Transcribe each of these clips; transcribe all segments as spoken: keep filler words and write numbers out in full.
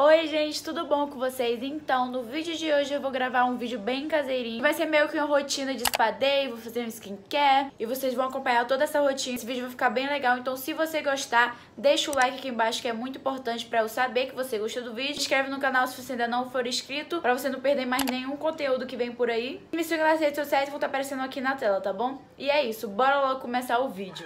Oi gente, tudo bom com vocês? Então, no vídeo de hoje eu vou gravar um vídeo bem caseirinho. Vai ser meio que uma rotina de spa day, vou fazer um skincare e vocês vão acompanhar toda essa rotina. Esse vídeo vai ficar bem legal, então se você gostar, deixa o like aqui embaixo que é muito importante pra eu saber que você gostou do vídeo. Se inscreve no canal se você ainda não for inscrito, pra você não perder mais nenhum conteúdo que vem por aí. E me siga nas redes sociais que vão estar aparecendo aqui na tela, tá bom? E é isso, bora logo começar o vídeo.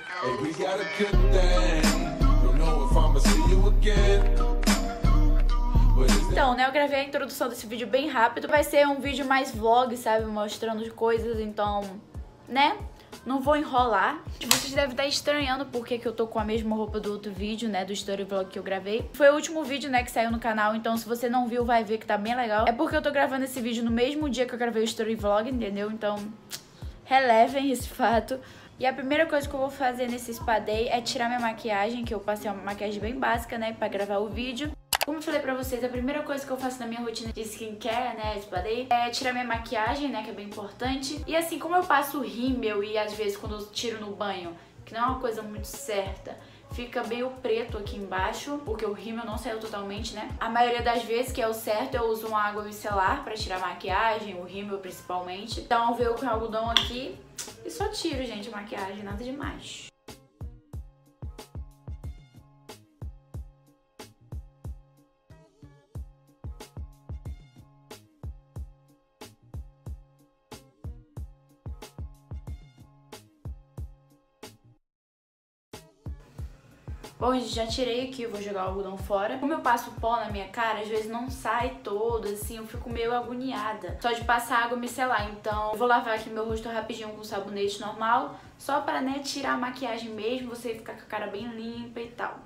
Então, né, eu gravei a introdução desse vídeo bem rápido. Vai ser um vídeo mais vlog, sabe, mostrando coisas, então, né, não vou enrolar. Vocês devem estar estranhando porque que eu tô com a mesma roupa do outro vídeo, né, do story vlog que eu gravei. Foi o último vídeo, né, que saiu no canal, então se você não viu, vai ver que tá bem legal. É porque eu tô gravando esse vídeo no mesmo dia que eu gravei o story vlog, entendeu? Então, relevem esse fato. E a primeira coisa que eu vou fazer nesse spa day é tirar minha maquiagem, que eu passei uma maquiagem bem básica, né, pra gravar o vídeo. Como eu falei pra vocês, a primeira coisa que eu faço na minha rotina de skincare, né, spa day, é tirar minha maquiagem, né, que é bem importante. E assim, como eu passo rímel e às vezes quando eu tiro no banho, que não é uma coisa muito certa, fica meio preto aqui embaixo, porque o rímel não saiu totalmente, né? A maioria das vezes que é o certo, eu uso uma água micelar pra tirar a maquiagem, o rímel principalmente. Então eu venho com algodão aqui e só tiro, gente, a maquiagem, nada demais. Bom, gente, já tirei aqui, eu vou jogar o algodão fora. Como eu passo pó na minha cara, às vezes não sai todo, assim, eu fico meio agoniada. Só de passar água micelar, então eu vou lavar aqui meu rosto rapidinho com sabonete normal, só pra, né, tirar a maquiagem mesmo, você ficar com a cara bem limpa e tal.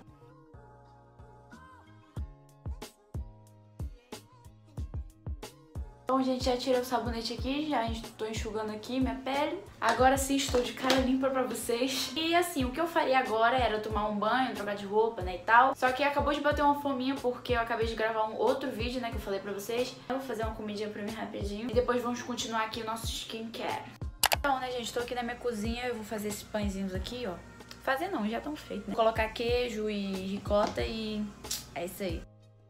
Bom, gente, já tirei o sabonete aqui, já estou enxugando aqui minha pele. Agora sim estou de cara limpa pra vocês. E assim, o que eu faria agora era tomar um banho, trocar de roupa, né, e tal. Só que acabou de bater uma fominha porque eu acabei de gravar um outro vídeo, né, que eu falei pra vocês. Eu vou fazer uma comidinha pra mim rapidinho e depois vamos continuar aqui o nosso skincare. Então, né, gente, tô aqui na minha cozinha, eu vou fazer esses pãezinhos aqui, ó. Fazer não, já estão feitos, né? Vou colocar queijo e ricota e é isso aí.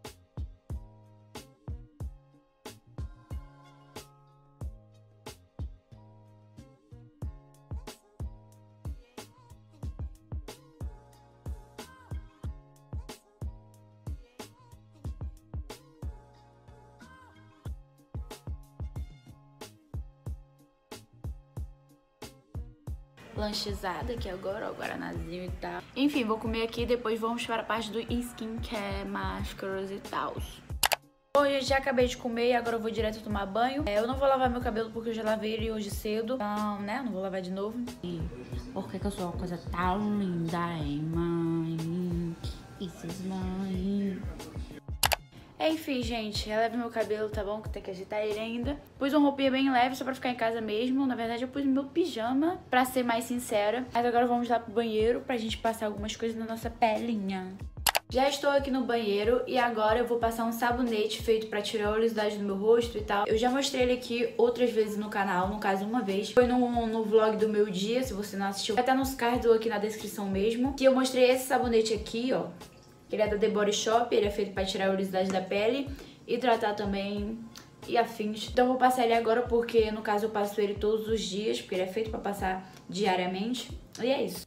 Lanchezada aqui agora, ó, guaranazinho e tal. Enfim, vou comer aqui e depois vamos para a parte do skincare, máscaras e tal. Hoje já acabei de comer e agora eu vou direto tomar banho. É, eu não vou lavar meu cabelo porque eu já lavei ele hoje cedo. Então, né, não vou lavar de novo. E por que que eu sou uma coisa tão linda, hein, mãe? Isso, mãe. Enfim, gente, releve meu cabelo, tá bom? Que tem que agitar ele ainda. Pus uma roupinha bem leve, só pra ficar em casa mesmo. Na verdade, eu pus meu pijama, pra ser mais sincera. Mas agora vamos lá pro banheiro pra gente passar algumas coisas na nossa pelinha. Já estou aqui no banheiro e agora eu vou passar um sabonete feito pra tirar a oleosidade do meu rosto e tal. Eu já mostrei ele aqui outras vezes no canal, no caso uma vez. Foi no, no vlog do meu dia, se você não assistiu. Vai estar nos cards aqui na descrição mesmo. E eu mostrei esse sabonete aqui, ó. Ele é da The Body Shop, ele é feito pra tirar a oleosidade da pele, hidratar também e afins. Então eu vou passar ele agora porque, no caso, eu passo ele todos os dias, porque ele é feito pra passar diariamente. E é isso.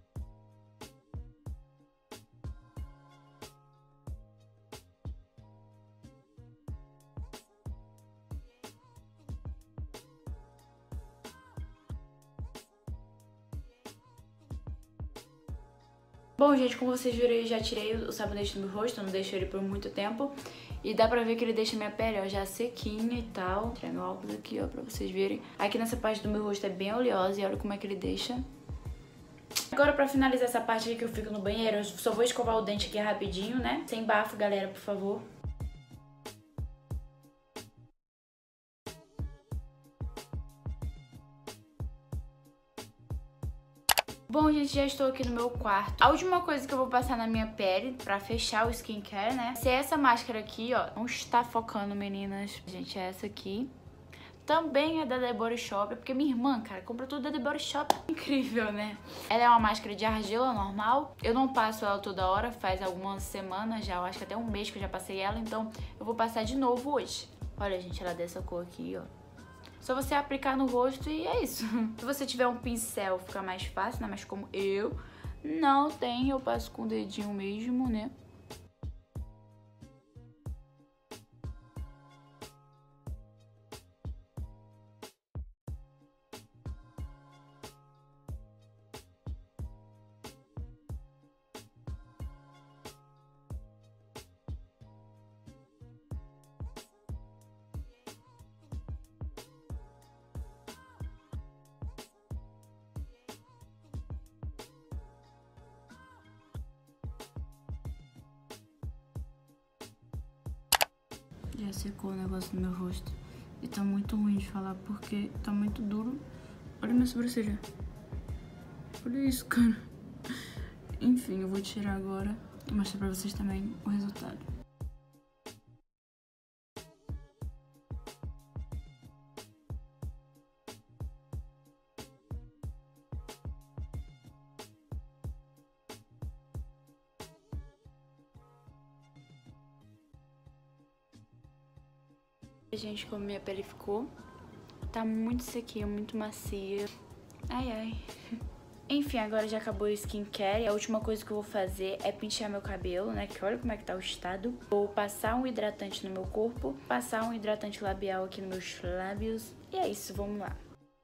Bom, gente, como vocês viram, eu já tirei o sabonete do meu rosto, eu não deixo ele por muito tempo. E dá pra ver que ele deixa minha pele, ó, já sequinha e tal. Vou tirar meu óculos aqui, ó, pra vocês verem. Aqui nessa parte do meu rosto é bem oleosa e olha como é que ele deixa. Agora, pra finalizar essa parte aqui que eu fico no banheiro, eu só vou escovar o dente aqui rapidinho, né? Sem bafo, galera, por favor. Bom, gente, já estou aqui no meu quarto. A última coisa que eu vou passar na minha pele pra fechar o skincare, né? Se essa máscara aqui, ó, não está focando, meninas. Gente, é essa aqui. também é da The Body Shop, porque minha irmã, cara, compra tudo da The Body Shop. Incrível, né? Ela é uma máscara de argila normal. Eu não passo ela toda hora, faz algumas semanas já, eu acho que até um mês que eu já passei ela, então eu vou passar de novo hoje. Olha, gente, ela dessa cor aqui, ó. Só você aplicar no rosto e é isso. Se você tiver um pincel, fica mais fácil, né? Mas como eu não tenho, eu passo com o dedinho mesmo, né? Já secou o negócio no meu rosto. E tá muito ruim de falar porque tá muito duro. Olha minha sobrancelha. Olha isso, cara. Enfim, eu vou tirar agora e mostrar pra vocês também o resultado. Gente, como minha pele ficou, tá muito sequinha, muito macia. Ai, ai. Enfim, agora já acabou o skincare. E a última coisa que eu vou fazer é pentear meu cabelo, né? Que olha como é que tá o estado. Vou passar um hidratante no meu corpo, passar um hidratante labial aqui nos meus lábios. E é isso, vamos lá.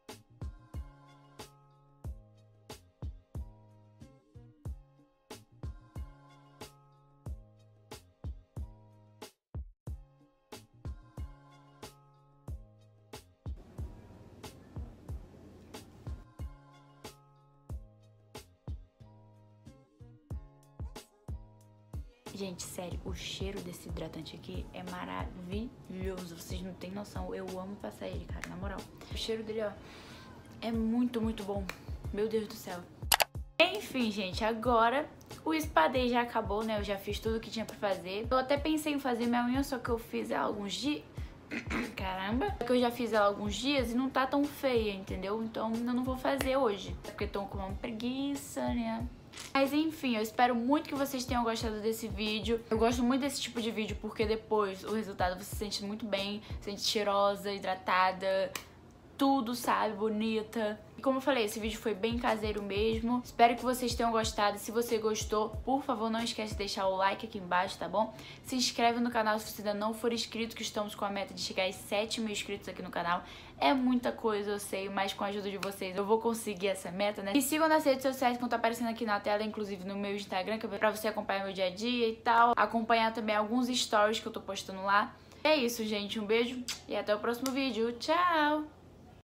Gente, sério, o cheiro desse hidratante aqui é maravilhoso. Vocês não têm noção, eu amo passar ele, cara, na moral. O cheiro dele, ó, é muito, muito bom. Meu Deus do céu. Enfim, gente, agora o spa day já acabou, né? Eu já fiz tudo que tinha pra fazer. Eu até pensei em fazer minha unha, só que eu fiz ela há alguns dias... Caramba! Só que eu já fiz ela há alguns dias e não tá tão feia, entendeu? Então eu não vou fazer hoje. Porque tô com uma preguiça, né? Mas enfim, eu espero muito que vocês tenham gostado desse vídeo. Eu gosto muito desse tipo de vídeo porque depois o resultado você se sente muito bem, se sente cheirosa, hidratada, tudo, sabe? Bonita. E como eu falei, esse vídeo foi bem caseiro mesmo. Espero que vocês tenham gostado. Se você gostou, por favor, não esquece de deixar o like aqui embaixo, tá bom? Se inscreve no canal se você ainda não for inscrito, que estamos com a meta de chegar a sete mil inscritos aqui no canal. É muita coisa, eu sei, mas com a ajuda de vocês eu vou conseguir essa meta, né? Me sigam nas redes sociais que vão estar aparecendo aqui na tela, inclusive no meu Instagram, que é pra você acompanhar meu dia a dia e tal. Acompanhar também alguns stories que eu tô postando lá. É isso, gente. Um beijo e até o próximo vídeo. Tchau!